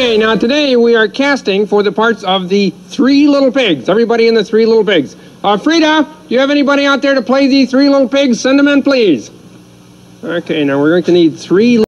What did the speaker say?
Okay, now today we are casting for the parts of the Three Little Pigs. Everybody in the Three Little Pigs. Frida, do you have anybody out there to play the Three Little Pigs? Send them in, please. Okay, now we're going to need three